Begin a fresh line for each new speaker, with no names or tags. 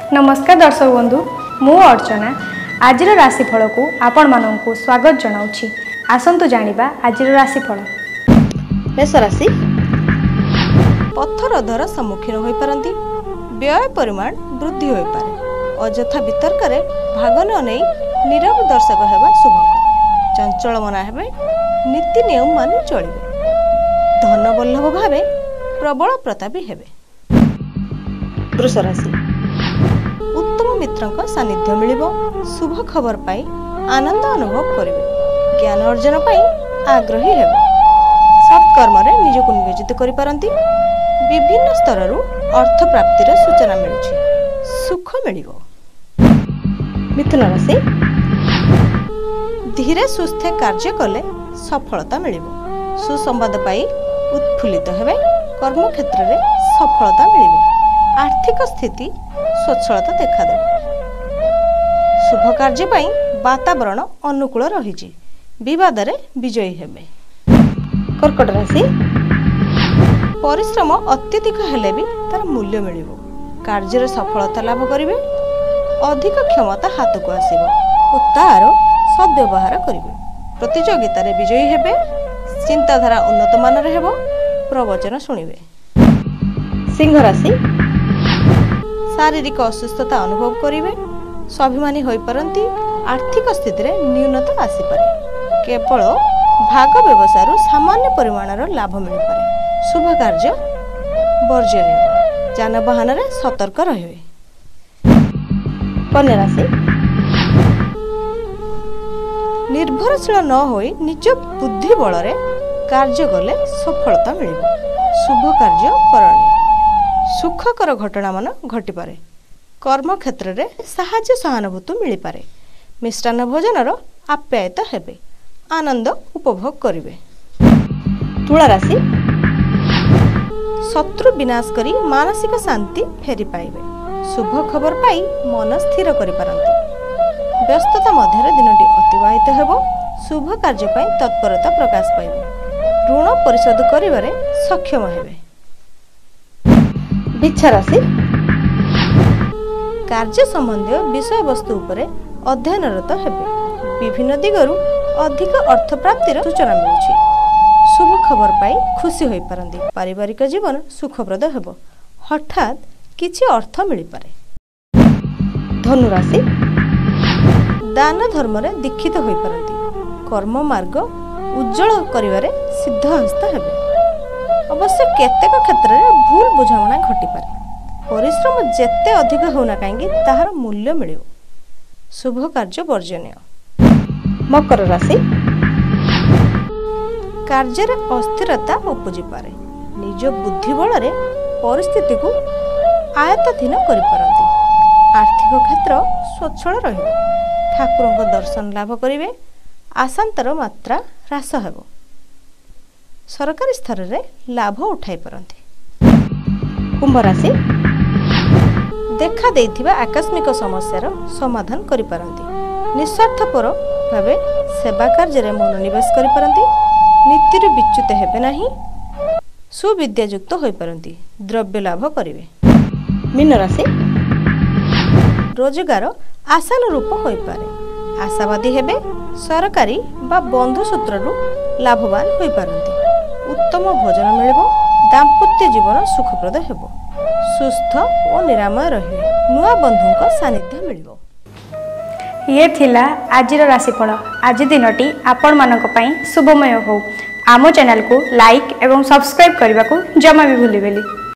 नमस्कार दर्शक बंधु मु अर्चना आज राशिफल को आपण मानक स्वागत जनाऊँगी। आसतु जानिबा आज राशिफल।
मेष राशि पथरधर सम्मुखीन हो पारती, व्यय परिमाण वृद्धि हो पारे, अजथा वितर्क भाग न नहीं नीरव दर्शक हेबा शुभंकर, चंचल मना हेबे, नीति नियम मानि चलिबे, धन बल्लभ भावे प्रबल प्रतापी हेबे। वृष राशि उत्तम मित्रक सानिध्य मिलिबो, शुभ खबर पाई आनंद अनुभव करिवे, ज्ञान अर्जन पाई आग्रही हेबे, सत्कर्म रे निजको नियोजित करि पारंती, विभिन्न स्तर रु अर्थ प्राप्तिर सूचना मिलुछि, सुख मिलिबो। मिथुन राशि धीरे सुस्थे कार्य कले सफलता मिलिबो, सुसंवाद पाई उत्फुल्लित हेबे, कर्म क्षेत्र रे सफलता मिलिबो, आर्थिक स्थिति स्वच्छलता देखा दे, शुभ कार्य पाई वातावरण अनुकूल रही, विवाद रे विजयी हेबे। कर्कट राशि परिश्रम अत्यधिक हेले भी तार मूल्य मिलिबो, कार्य रे सफलता लाभ करिवे, अधिक क्षमता हाथ को आसीबो और तार सद्व्यवहार करिवे, प्रतियोगिता रे विजयी हेबे, चिंताधारा उन्नत मान रे हेबो, प्रवचन सुनिवे। सिंह राशि शारीरिक असुस्थता अनुभव करिवे, स्वाभिमानी होई परंती, आर्थिक स्थिति रे न्यूनता आसी पारे, केवल भाग व्यवसाय रु सामान्य परिमाण रो लाभ मिल पारे, शुभ कार्य वर्जनीय, जानवाहन रे सतर्क रहिवे। कन्या राशि निर्भरशील न होई निज बुद्धि बल रे कार्य गले सफलता मिलिबो, शुभ कार्य करणीय, सुखकर घटना मान घटी पारे, कर्म क्षेत्र रे साहाय्य सहानुभूति मिली पारे, मिष्टान्न भोजन रो आप्यायित हेबे, आनंद उपभोग करिवे। तुला राशि शत्रु विनाश करी मानसिक शांति फेरी पाइबे, शुभ खबर पाई मन स्थिर करि पारंती, व्यस्तता मध्य दिनटी अतिबाहित हेबो, शुभ कार्य पाई तत्परता प्रकाश पाइबे, ऋण परिशोध करिबारे सक्षम हेबे। वृश्चिक राशि कार्य संबंधी विषय वस्तु उपरे अध्ययनरत हेबे, विभिन्न दिगरु अधिक अर्थ प्राप्तिर सूचना मिलुछि, शुभ खबर पाई खुशी होई पारंती, पारिवारिक जीवन सुखप्रद हेबो, हठात किछि अर्थ मिली पारे। धनु राशि दान धर्म रे दीक्षित होई पारंती, कर्म मार्ग उज्जवल करिवारे सिद्धहस्त हेबे, अवश्य केतेक क्षेत्र रे भूल बुझामणा घटी पारे, परिश्रम जेते अधिक होना कहीं ताहार मूल्य मिलियो, शुभ कार्य वर्जनीय। मकर राशि कार्य रे अस्थिरता उपजी पारे, निज बुद्धि बल रे परिस्थिति को आयत्ताधीन करि पारंती, आर्थिक क्षेत्र स्वच्छल रहिबो, ठाकुरଙ୍କ दर्शन लाभ करिवे, आशांतर मात्रा ह्रास हेबो, सरकारी स्तर रे लाभ उठाई पारंती। कुंभ राशि देखा देइथिबा आकस्मिक समस्यार समाधान करि पारंती, निस्वार्थपर भावे सेवा कार्य रे मनोनिवेश करि पारंती, नीति विच्युत हेबे नाही, सुविद्यायुक्त होई पारंती, द्रव्य लाभ करिवे। मीन राशि रोजगार आशानुरूप होई पारे, आशावादी हेबे, सरकारी बा बंधु सूत्रु लाभवान होई पारंती, उत्तम भोजन मिलिबो, दाम्पत्य जीवन सुखप्रद हेबो, सुस्थ और निरामय रहिबे, नुआ बंधुक सानिध्य मिलिबो।
ये थिला आजिर राशिफल। आज दिनटी आपण मानक पई शुभमय हो। आमो चैनल को लाइक एवं सब्सक्राइब करने को जमा भी भूलिबेली।